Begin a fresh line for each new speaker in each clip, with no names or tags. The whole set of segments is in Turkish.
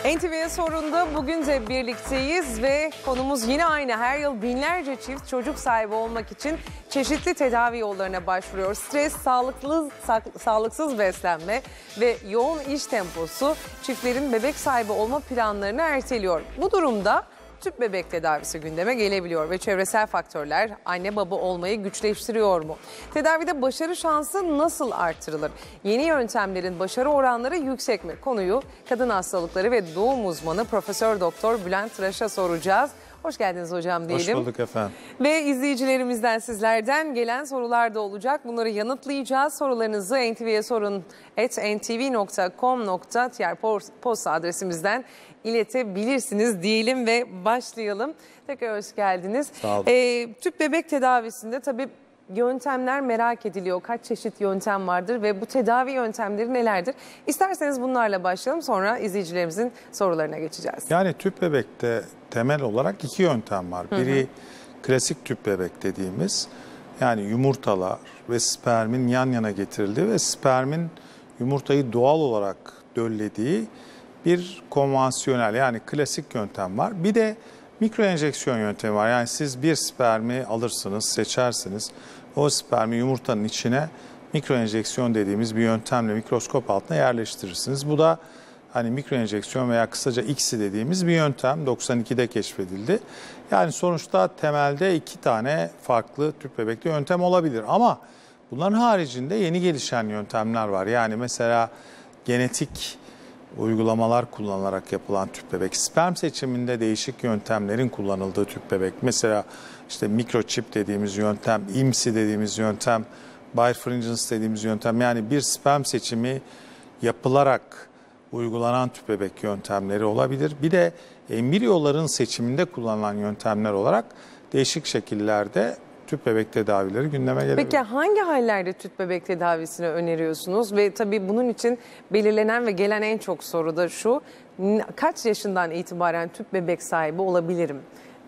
NTV Sorun'da bugün de birlikteyiz ve konumuz yine aynı. Her yıl binlerce çift çocuk sahibi olmak için çeşitli tedavi yollarına başvuruyor. Stres, sağlıksız beslenme ve yoğun iş temposu çiftlerin bebek sahibi olma planlarını erteliyor. Bu durumda tüp bebek tedavisi gündeme gelebiliyor ve çevresel faktörler anne baba olmayı güçleştiriyor mu? Tedavide başarı şansı nasıl artırılır? Yeni yöntemlerin başarı oranları yüksek mi? Konuyu kadın hastalıkları ve doğum uzmanı Profesör Doktor Bülent Tıraş'a soracağız. Hoş geldiniz hocam diyelim.
Hoş bulduk efendim.
Ve izleyicilerimizden, sizlerden gelen sorular da olacak. Bunları yanıtlayacağız. Sorularınızı ntvsorun@ntv.com.tr posta adresimizden iletebilirsiniz diyelim ve başlayalım. Tekrar hoş geldiniz.
Sağ olun.
Tüp bebek tedavisinde tabii yöntemler merak ediliyor. Kaç çeşit yöntem vardır ve bu tedavi yöntemleri nelerdir? İsterseniz bunlarla başlayalım, sonra izleyicilerimizin sorularına geçeceğiz.
Yani tüp bebekte temel olarak iki yöntem var. Biri klasik tüp bebek dediğimiz, yani yumurtalar ve spermin yan yana getirildiği ve spermin yumurtayı doğal olarak döllediği bir konvansiyonel, yani klasik yöntem var. Bir de mikro enjeksiyon yöntemi var. Yani siz bir spermi alırsınız, seçersiniz. O spermi yumurtanın içine mikro enjeksiyon dediğimiz bir yöntemle mikroskop altına yerleştirirsiniz. Bu da hani mikro enjeksiyon veya kısaca ICSI dediğimiz bir yöntem 92'de keşfedildi. Yani sonuçta temelde iki tane farklı tüp bebekli yöntem olabilir. Ama bunların haricinde yeni gelişen yöntemler var. Yani mesela genetik uygulamalar kullanılarak yapılan tüp bebek, sperm seçiminde değişik yöntemlerin kullanıldığı tüp bebek. Mesela işte mikroçip dediğimiz yöntem, IMSI dediğimiz yöntem, birefringence dediğimiz yöntem. Yani bir sperm seçimi yapılarak uygulanan tüp bebek yöntemleri olabilir. Bir de embriyoların seçiminde kullanılan yöntemler olarak değişik şekillerde tüp bebek tedavileri gündeme gelebilir.
Peki hangi hallerde tüp bebek tedavisini öneriyorsunuz? Ve tabii bunun için belirlenen ve gelen en çok soru da şu: kaç yaşından itibaren tüp bebek sahibi olabilirim?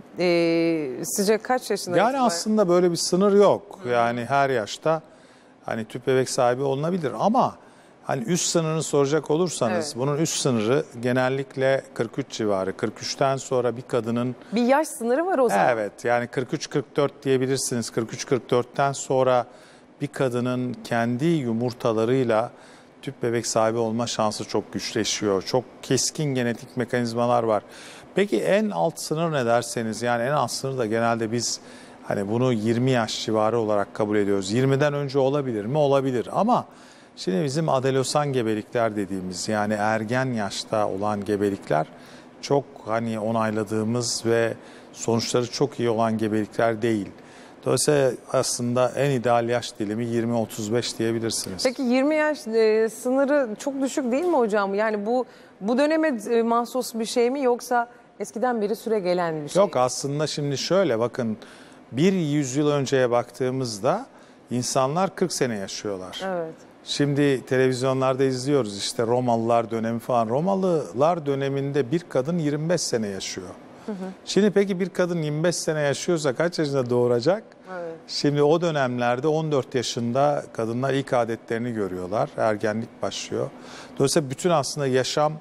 Sizce kaç yaşından
yani
itibaren?
Aslında böyle bir sınır yok. Yani her yaşta hani tüp bebek sahibi olunabilir ama hani üst sınırını soracak olursanız,
Evet,
bunun üst sınırı genellikle 43 civarı. 43'ten sonra bir kadının...
Bir yaş sınırı var o zaman.
Evet, yani 43-44 diyebilirsiniz. 43-44'ten sonra bir kadının kendi yumurtalarıyla tüp bebek sahibi olma şansı çok güçleşiyor. Çok keskin genetik mekanizmalar var. Peki en alt sınır ne derseniz, yani en alt sınır da genelde biz hani bunu 20 yaş civarı olarak kabul ediyoruz. 20'den önce olabilir mi? Olabilir ama şimdi bizim adolesan gebelikler dediğimiz, yani ergen yaşta olan gebelikler çok hani onayladığımız ve sonuçları çok iyi olan gebelikler değil. Dolayısıyla aslında en ideal yaş dilimi 20-35 diyebilirsiniz.
Peki 20 yaş sınırı çok düşük değil mi hocam? Yani bu döneme mahsus bir şey mi, yoksa eskiden beri süre gelen bir şey?
Yok, aslında şimdi şöyle bakın, bir yüzyıl önceye baktığımızda insanlar 40 sene yaşıyorlar.
Evet.
Şimdi televizyonlarda izliyoruz işte Romalılar dönemi falan. Romalılar döneminde bir kadın 25 sene yaşıyor. Şimdi peki bir kadın 25 sene yaşıyorsa kaç yaşında doğuracak?
Evet.
Şimdi o dönemlerde 14 yaşında kadınlar ilk adetlerini görüyorlar. Ergenlik başlıyor. Dolayısıyla bütün aslında yaşam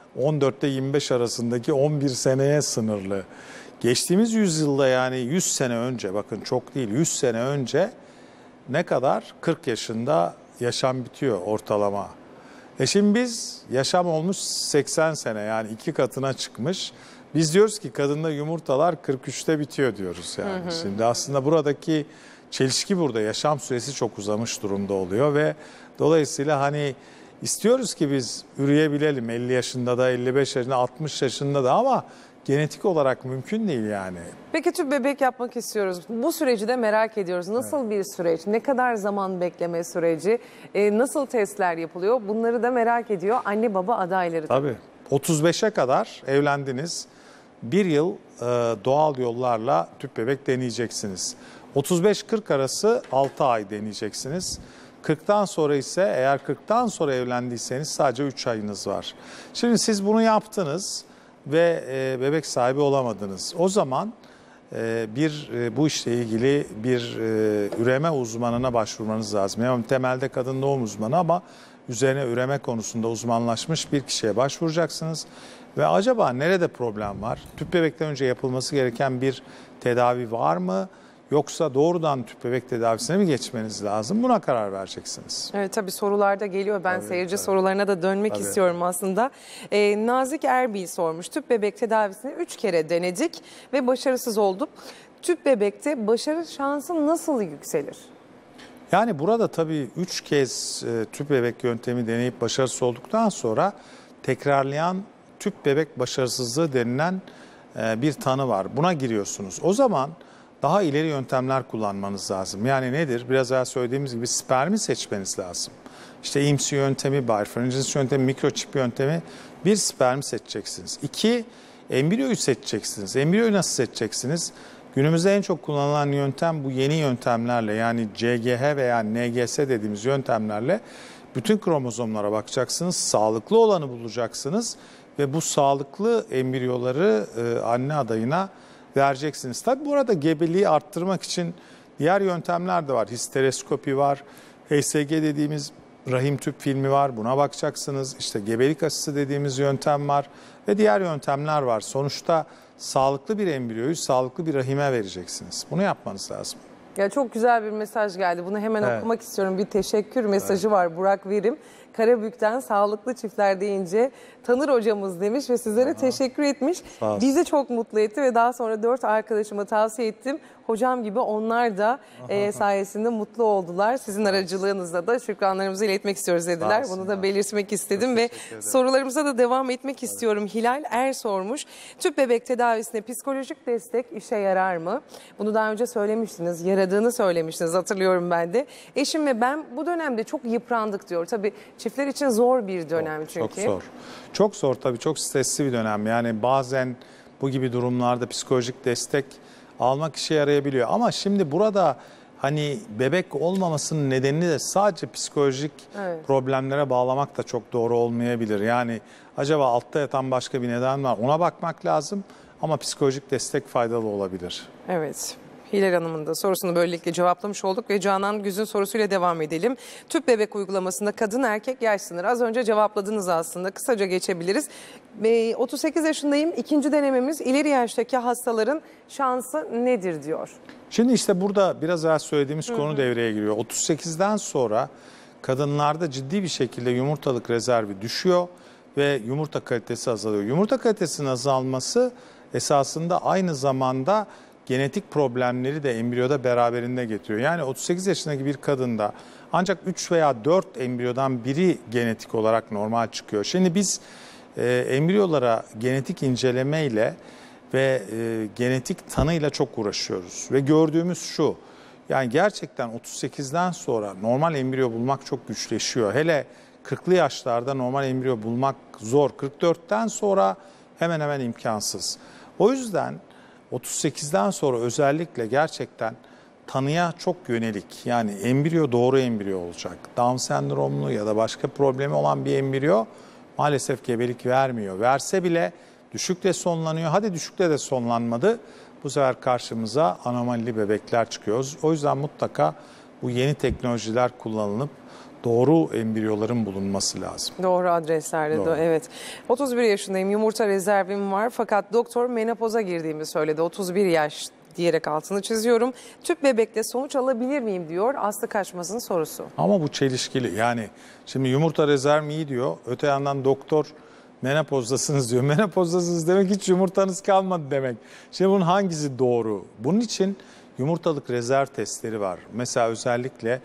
14 ile 25 arasındaki 11 seneye sınırlı. Geçtiğimiz yüzyılda, yani 100 sene önce, bakın çok değil, 100 sene önce ne kadar? 40 yaşında yaşam bitiyor ortalama. Şimdi biz yaşam olmuş 80 sene, yani 2 katına çıkmış. Biz diyoruz ki kadında yumurtalar 43'te bitiyor diyoruz yani. Şimdi aslında buradaki çelişki burada, yaşam süresi çok uzamış durumda oluyor ve dolayısıyla hani istiyoruz ki biz üreyebilelim 50 yaşında da, 55 yaşında, 60 yaşında da, ama genetik olarak mümkün değil yani.
Peki tüp bebek yapmak istiyoruz. Bu süreci de merak ediyoruz. Nasıl bir süreç? Ne kadar zaman bekleme süreci? Nasıl testler yapılıyor? Bunları da merak ediyor anne baba adayları.
Tabii. 35'e kadar evlendiniz. Bir yıl doğal yollarla tüp bebek deneyeceksiniz. 35-40 arası 6 ay deneyeceksiniz. 40'tan sonra ise, eğer 40'tan sonra evlendiyseniz sadece 3 ayınız var. Şimdi siz bunu yaptınız ve bebek sahibi olamadınız. O zaman bu işle ilgili bir üreme uzmanına başvurmanız lazım. Yani temelde kadın doğum uzmanı ama üzerine üreme konusunda uzmanlaşmış bir kişiye başvuracaksınız. Ve acaba nerede problem var? Tüp bebekten önce yapılması gereken bir tedavi var mı? Yoksa doğrudan tüp bebek tedavisine mi geçmeniz lazım? Buna karar vereceksiniz.
Evet, tabii sorular da geliyor. Ben seyirci sorularına da dönmek istiyorum aslında. Nazik Erbil sormuş. Tüp bebek tedavisini 3 kere denedik ve başarısız olduk. Tüp bebekte başarı şansı nasıl yükselir?
Yani burada tabii 3 kez tüp bebek yöntemi deneyip başarısız olduktan sonra tekrarlayan tüp bebek başarısızlığı denilen bir tanı var. Buna giriyorsunuz. O zaman daha ileri yöntemler kullanmanız lazım. Yani nedir? Biraz daha söylediğimiz gibi spermi seçmeniz lazım. İşte IMSI yöntemi, birefringence yöntemi, mikroçip yöntemi, bir spermi seçeceksiniz. 2, embriyoyu seçeceksiniz. Embriyoyu nasıl seçeceksiniz? Günümüzde en çok kullanılan yöntem bu yeni yöntemlerle, yani CGH veya NGS dediğimiz yöntemlerle bütün kromozomlara bakacaksınız. Sağlıklı olanı bulacaksınız ve bu sağlıklı embriyoları anne adayına vereceksiniz. Tabi burada gebeliği arttırmak için diğer yöntemler de var. Histeroskopi var, HSG dediğimiz rahim tüp filmi var. Buna bakacaksınız. İşte gebelik aşısı dediğimiz yöntem var ve diğer yöntemler var. Sonuçta sağlıklı bir embriyoyu sağlıklı bir rahime vereceksiniz. Bunu yapmanız lazım.
Ya çok güzel bir mesaj geldi. Bunu hemen okumak istiyorum. Bir teşekkür mesajı var Burak Verim. Karabük'ten sağlıklı çiftler deyince tanır hocamız demiş ve sizlere teşekkür etmiş. Bizi çok mutlu etti ve daha sonra 4 arkadaşıma tavsiye ettim. Hocam gibi onlar da sayesinde mutlu oldular. Sizin aracılığınızla da şükranlarımızı iletmek istiyoruz dediler. Bunu da belirtmek istedim ve sorularımıza da devam etmek istiyorum. Hilal Er sormuş. Tüp bebek tedavisine psikolojik destek işe yarar mı? Bunu daha önce söylemiştiniz. Yaradığını söylemiştiniz, hatırlıyorum ben de. Eşim ve ben bu dönemde çok yıprandık diyor. Tabii çiftler için zor bir dönem çünkü.
Çok zor. Çok zor tabii, çok stresli bir dönem. Yani bazen bu gibi durumlarda psikolojik destek almak işe yarayabiliyor. Ama şimdi burada hani bebek olmamasının nedenini de sadece psikolojik problemlere bağlamak da çok doğru olmayabilir. Yani acaba altta yatan başka bir neden var, ona bakmak lazım ama psikolojik destek faydalı olabilir.
Evet. Hilal Hanım'ın da sorusunu böylelikle cevaplamış olduk ve Canan Güz'ün sorusuyla devam edelim. Tüp bebek uygulamasında kadın erkek yaş sınırı az önce cevapladınız aslında. Kısaca geçebiliriz. 38 yaşındayım. İkinci denememiz ileri yaştaki hastaların şansı nedir diyor.
Şimdi işte burada biraz daha söylediğimiz konu devreye giriyor. 38'den sonra kadınlarda ciddi bir şekilde yumurtalık rezervi düşüyor ve yumurta kalitesi azalıyor. Yumurta kalitesinin azalması esasında aynı zamanda genetik problemleri de embriyoda beraberinde getiriyor. Yani 38 yaşındaki bir kadında ancak 3 veya 4 embriyodan biri genetik olarak normal çıkıyor. Şimdi biz embriyolara genetik incelemeyle ve genetik tanıyla çok uğraşıyoruz. Ve gördüğümüz şu, yani gerçekten 38'den sonra normal embriyo bulmak çok güçleşiyor. Hele 40'lı yaşlarda normal embriyo bulmak zor. 44'ten sonra hemen hemen imkansız. O yüzden 38'den sonra özellikle gerçekten tanıya çok yönelik, yani embriyo doğru embriyo olacak. Down sendromlu ya da başka problemi olan bir embriyo maalesef gebelik vermiyor. Verse bile düşükle sonlanıyor. Hadi düşükle de sonlanmadı. Bu sefer karşımıza anomalili bebekler çıkıyor. O yüzden mutlaka bu yeni teknolojiler kullanılıp doğru embriyoların bulunması lazım.
Doğru adreslerde de evet. 31 yaşındayım, yumurta rezervim var fakat doktor menopoza girdiğimi söyledi. 31 yaş diyerek altını çiziyorum. Tüp bebekle sonuç alabilir miyim diyor Aslı Kaçmaz'ın sorusu.
Ama bu çelişkili. Yani şimdi yumurta rezervi iyi diyor. Öte yandan doktor menopozdasınız diyor. Menopozdasınız demek hiç yumurtanız kalmadı demek. Şimdi bunun hangisi doğru? Bunun için yumurtalık rezerv testleri var. Mesela özellikle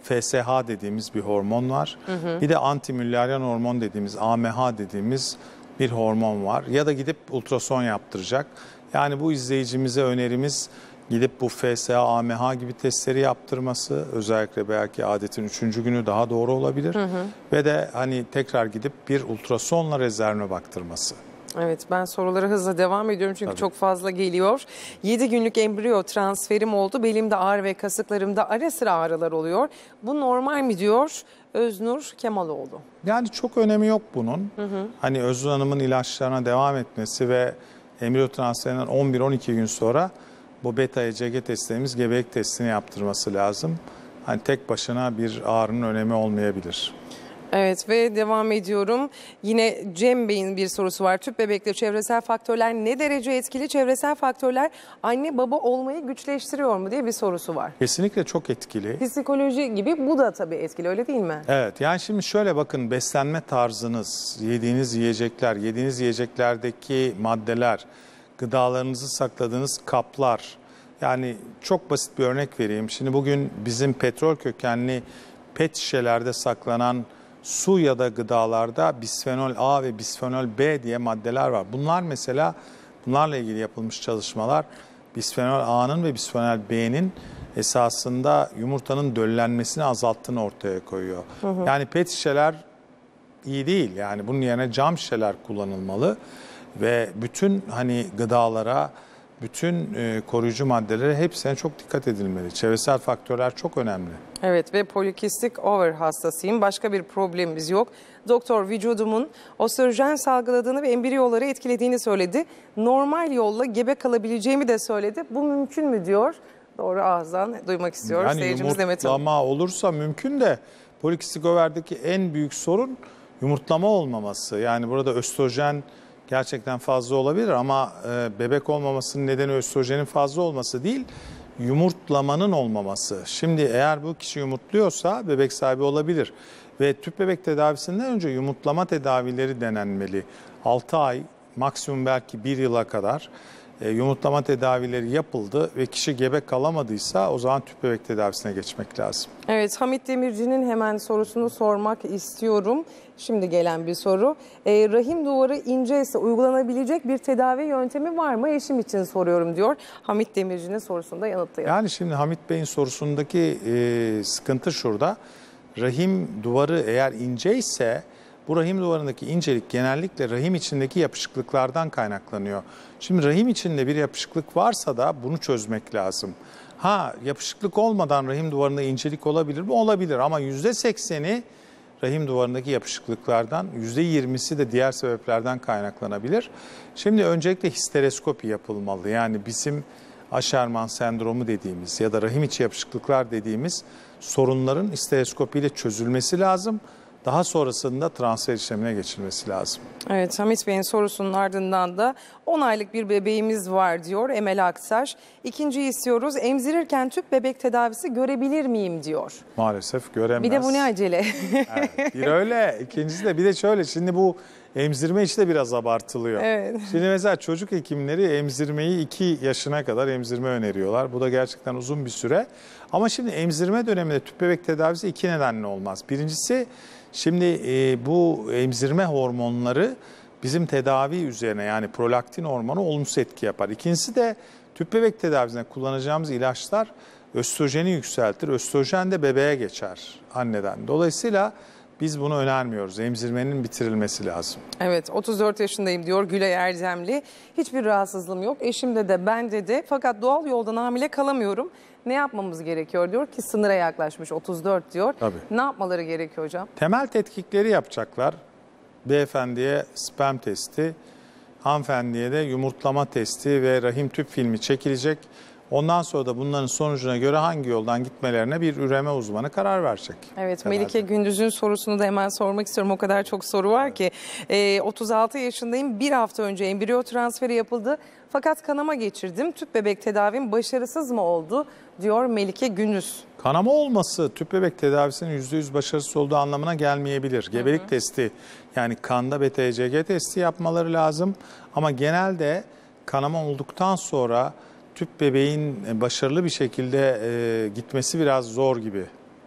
FSH dediğimiz bir hormon var. Bir de antimüllerian hormon dediğimiz AMH dediğimiz bir hormon var. Ya da gidip ultrason yaptıracak. Yani bu izleyicimize önerimiz gidip bu FSH, AMH gibi testleri yaptırması. Özellikle belki adetin 3. günü daha doğru olabilir. Ve de hani tekrar gidip bir ultrasonla rezervine baktırması.
Evet, ben sorulara hızla devam ediyorum çünkü çok fazla geliyor. 7 günlük embriyo transferim oldu. Belimde ağrı ve kasıklarımda ara sıra ağrılar oluyor. Bu normal mi diyor Öznur Kemaloğlu.
Yani çok önemi yok bunun. Hani Öznur Hanım'ın ilaçlarına devam etmesi ve embriyo transferinden 11-12 gün sonra bu beta ECG testlerimiz gebelik testini yaptırması lazım. Hani tek başına bir ağrının önemi olmayabilir.
Evet ve devam ediyorum. Yine Cem Bey'in bir sorusu var. Tüp bebekte çevresel faktörler ne derece etkili? Çevresel faktörler anne baba olmayı güçleştiriyor mu diye bir sorusu var.
Kesinlikle çok etkili.
Psikoloji gibi bu da tabii etkili, öyle değil mi?
Evet, yani şimdi şöyle bakın, beslenme tarzınız, yediğiniz yiyecekler, yediğiniz yiyeceklerdeki maddeler, gıdalarınızı sakladığınız kaplar. Yani çok basit bir örnek vereyim. Şimdi bugün bizim petrol kökenli pet şişelerde saklanan su ya da gıdalarda bisfenol A ve bisfenol B diye maddeler var. Bunlar mesela, bunlarla ilgili yapılmış çalışmalar bisfenol A'nın ve bisfenol B'nin esasında yumurtanın döllenmesini azalttığını ortaya koyuyor. Yani pet şişeler iyi değil. Yani bunun yerine cam şişeler kullanılmalı ve bütün hani gıdalara, bütün koruyucu maddelere, hepsine çok dikkat edilmeli. Çevresel faktörler çok önemli.
Evet ve polikistik over hastasıyım. Başka bir problemimiz yok. Doktor vücudumun östrojen salgıladığını ve embriyoları etkilediğini söyledi. Normal yolla gebe kalabileceğimi de söyledi. Bu mümkün mü diyor. Doğru ağızdan duymak istiyoruz.
Yani
Seyircimiz Demet Hanım.
yumurtlama olursa mümkün de polikistik overdeki en büyük sorun yumurtlama olmaması. Yani burada östrojen gerçekten fazla olabilir ama bebek olmamasının nedeni östrojenin fazla olması değil, yumurtlamanın olmaması. Şimdi eğer bu kişi yumurtluyorsa bebek sahibi olabilir. Ve tüp bebek tedavisinden önce yumurtlama tedavileri denenmeli. 6 ay, maksimum belki 1 yıla kadar yumurtlama tedavileri yapıldı ve kişi gebe kalamadıysa o zaman tüp bebek tedavisine geçmek lazım.
Evet, Hamit Demirci'nin hemen sorusunu sormak istiyorum. Şimdi gelen bir soru. Rahim duvarı inceyse uygulanabilecek bir tedavi yöntemi var mı? Eşim için soruyorum diyor. Hamit Demirci'nin sorusunu da yanıtlayalım.
Yani şimdi Hamit Bey'in sorusundaki sıkıntı şurada. Rahim duvarı eğer inceyse bu rahim duvarındaki incelik genellikle rahim içindeki yapışıklıklardan kaynaklanıyor. Şimdi rahim içinde bir yapışıklık varsa da bunu çözmek lazım. Yapışıklık olmadan rahim duvarında incelik olabilir mi? Olabilir ama %80'i rahim duvarındaki yapışıklıklardan, %20'si de diğer sebeplerden kaynaklanabilir. Şimdi öncelikle histeroskopi yapılmalı. Yani bizim Asherman sendromu dediğimiz ya da rahim içi yapışıklıklar dediğimiz sorunların histeroskopiyle çözülmesi lazım. Daha sonrasında transfer işlemine geçilmesi lazım.
Evet, Hamit Bey'in sorusunun ardından da 10 aylık bir bebeğimiz var diyor Emel Aktaş. İkinciyi istiyoruz. Emzirirken tüp bebek tedavisi görebilir miyim diyor.
Maalesef göremez.
Bir de bu ne acele.
Evet, bir öyle. İkincisi de bir de şöyle. Şimdi bu emzirme işi de biraz abartılıyor.
Evet.
Şimdi mesela çocuk hekimleri emzirmeyi 2 yaşına kadar emzirme öneriyorlar. Bu da gerçekten uzun bir süre. Ama şimdi emzirme döneminde tüp bebek tedavisi 2 nedenle olmaz. Birincisi, şimdi bu emzirme hormonları bizim tedavi üzerine, yani prolaktin hormonu olumsuz etki yapar. İkincisi de tüp bebek tedavisinde kullanacağımız ilaçlar östrojeni yükseltir. Östrojen de bebeğe geçer anneden. Dolayısıyla biz bunu önermiyoruz. Emzirmenin bitirilmesi lazım.
Evet, 34 yaşındayım diyor Gülay Erdemli. Hiçbir rahatsızlığım yok. Eşimde de bende de, fakat doğal yoldan hamile kalamıyorum. Ne yapmamız gerekiyor diyor ki sınıra yaklaşmış, 34 diyor.
Tabii.
Ne yapmaları gerekiyor hocam?
Temel tetkikleri yapacaklar. Beyefendiye sperm testi, hanımefendiye de yumurtlama testi ve rahim tüp filmi çekilecek. Ondan sonra da bunların sonucuna göre hangi yoldan gitmelerine bir üreme uzmanı karar verecek.
Evet,
Temelde.
Melike Gündüz'ün sorusunu da hemen sormak istiyorum. O kadar çok soru var ki. 36 yaşındayım. Bir hafta önce embriyo transferi yapıldı. Fakat kanama geçirdim. Tüp bebek tedavim başarısız mı oldu diyor Melike Gündüz.
Kanama olması tüp bebek tedavisinin %100 başarısız olduğu anlamına gelmeyebilir. Gebelik testi, yani kanda beta-HCG testi yapmaları lazım. Ama genelde kanama olduktan sonra tüp bebeğin başarılı bir şekilde gitmesi biraz zor gibi.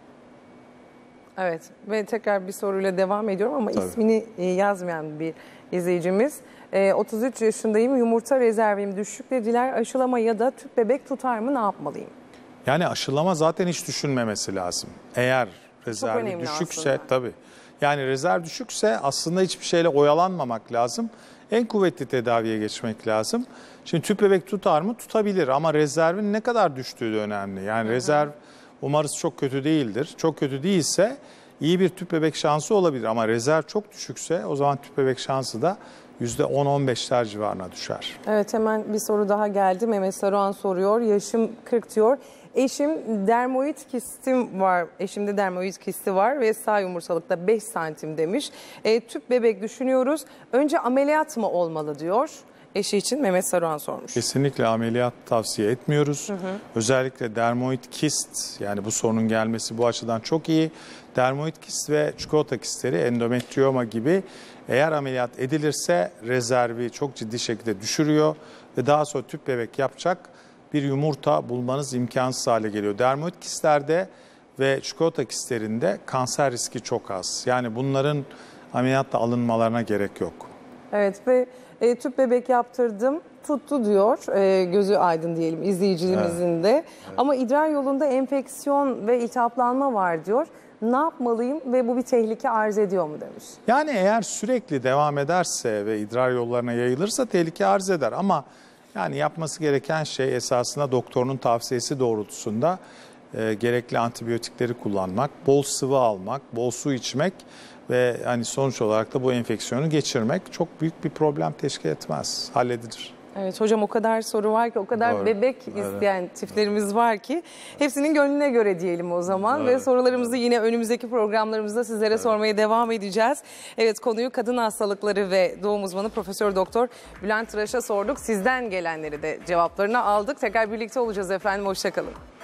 Evet ve tekrar bir soruyla devam ediyorum ama
Tabii.
ismini yazmayan bir izleyicimiz. 33 yaşındayım, yumurta rezervim düşük dediler. Aşılama ya da tüp bebek tutar mı, ne yapmalıyım?
Yani aşılama zaten hiç düşünmemesi lazım. Eğer rezervi
önemli
düşükse
aslında.
tabii. Yani rezerv düşükse aslında hiçbir şeyle oyalanmamak lazım. En kuvvetli tedaviye geçmek lazım. Şimdi tüp bebek tutar mı? Tutabilir ama rezervin ne kadar düştüğü de önemli. Yani rezerv umarız çok kötü değildir. Çok kötü değilse iyi bir tüp bebek şansı olabilir ama rezerv çok düşükse o zaman tüp bebek şansı da %10-15'ler civarına düşer.
Evet, hemen bir soru daha geldi. Mehmet Saruhan soruyor. Yaşım 40 diyor. Eşimde dermoid kisti var ve sağ yumurtalıkta 5 santim demiş. Tüp bebek düşünüyoruz. Önce ameliyat mı olmalı diyor. Eşi için Mehmet Saruhan sormuş.
Kesinlikle ameliyat tavsiye etmiyoruz. Özellikle dermoid kist, yani bu sorunun gelmesi bu açıdan çok iyi. Dermoid kist ve çikolata kistleri, endometriyoma gibi eğer ameliyat edilirse rezervi çok ciddi şekilde düşürüyor ve daha sonra tüp bebek yapacak bir yumurta bulmanız imkansız hale geliyor. Dermoid kistlerde ve çikolata kistlerinde kanser riski çok az. Yani bunların ameliyatla alınmalarına gerek yok.
Evet ve tüp bebek yaptırdım, tuttu diyor. Gözü aydın diyelim izleyicimizin de. Ama idrar yolunda enfeksiyon ve iltihaplanma var diyor. Ne yapmalıyım ve bu bir tehlike arz ediyor mu demiş.
Yani eğer sürekli devam ederse ve idrar yollarına yayılırsa tehlike arz eder ama yani yapması gereken şey esasında doktorunun tavsiyesi doğrultusunda gerekli antibiyotikleri kullanmak, bol sıvı almak, bol su içmek ve hani sonuç olarak da bu enfeksiyonu geçirmek çok büyük bir problem teşkil etmez, halledilir.
Evet hocam, o kadar soru var ki, o kadar
Doğru.
bebek isteyen çiftlerimiz var ki hepsinin gönlüne göre diyelim o zaman.
Doğru.
Ve sorularımızı yine önümüzdeki programlarımızda sizlere sormaya devam edeceğiz. Evet, konuyu kadın hastalıkları ve doğum uzmanı Profesör Doktor Bülent Tıraş'a sorduk. Sizden gelenleri de cevaplarını aldık. Tekrar birlikte olacağız efendim, hoşça kalın.